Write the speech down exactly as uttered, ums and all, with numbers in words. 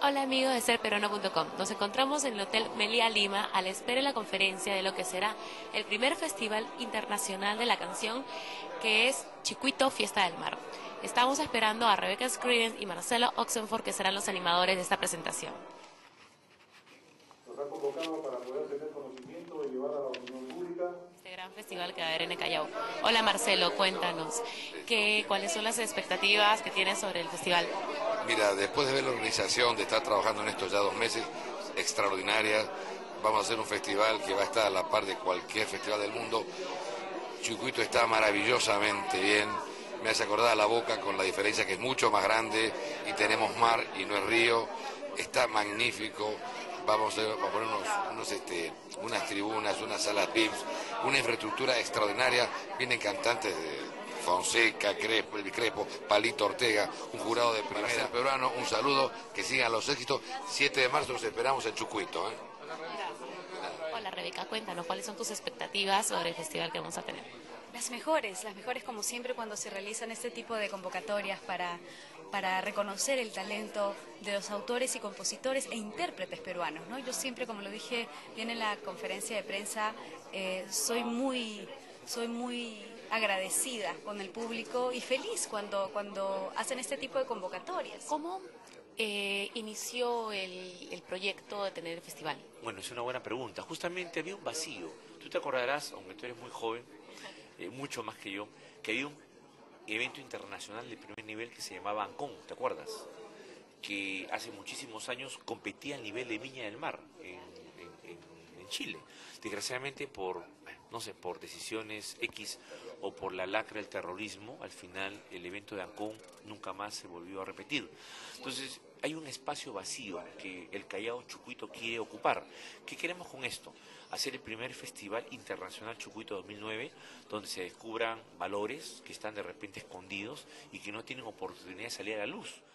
Hola amigos de ser peruano punto com. Nos encontramos en el Hotel Meliá Lima a la espera de la conferencia de lo que será el primer Festival Internacional de la Canción, que es Chucuito Fiesta del Mar. Estamos esperando a Rebecca Scrivens y Marcelo Oxenford, que serán los animadores de esta presentación. Nos ha convocado para poder tener conocimiento y llevar a la opinión pública Este gran festival que va a haber en el Callao. Hola Marcelo, cuéntanos, ¿qué, ¿cuáles son las expectativas que tienes sobre el festival? Mira, después de ver la organización, de estar trabajando en esto ya dos meses, extraordinaria, vamos a hacer un festival que va a estar a la par de cualquier festival del mundo. Chucuito está maravillosamente bien, me hace acordar a La Boca, con la diferencia que es mucho más grande y tenemos mar y no es río, está magnífico. Vamos a, a poner unos, unos, este, unas tribunas, unas salas V I Ps, una infraestructura extraordinaria. Vienen cantantes de Fonseca, Crespo, Elvis Crespo, Palito Ortega, un jurado de primera peruano. Un saludo, que sigan los éxitos. siete de marzo nos esperamos en Chucuito, ¿eh? Hola Rebeca, cuéntanos, ¿cuáles son tus expectativas sobre el festival que vamos a tener? Las mejores, las mejores como siempre cuando se realizan este tipo de convocatorias para, para reconocer el talento de los autores y compositores e intérpretes peruanos, ¿no? Yo siempre, como lo dije bien en la conferencia de prensa, eh, soy muy, soy muy agradecida con el público y feliz cuando, cuando hacen este tipo de convocatorias. ¿Cómo eh, inició el, el proyecto de tener el festival? Bueno, es una buena pregunta. Justamente había un vacío. Tú te acordarás, aunque tú eres muy joven, eh, mucho más que yo, que había un evento internacional de primer nivel que se llamaba Ancón, ¿te acuerdas? Que hace muchísimos años competía al nivel de Viña del Mar en, en, en, en Chile. Desgraciadamente por, no sé, por decisiones X o por la lacra del terrorismo, al final el evento de Ancón nunca más se volvió a repetir. Entonces, hay un espacio vacío que el Callao Chucuito quiere ocupar. ¿Qué queremos con esto? Hacer el primer Festival Internacional Chucuito dos mil nueve, donde se descubran valores que están de repente escondidos y que no tienen oportunidad de salir a la luz.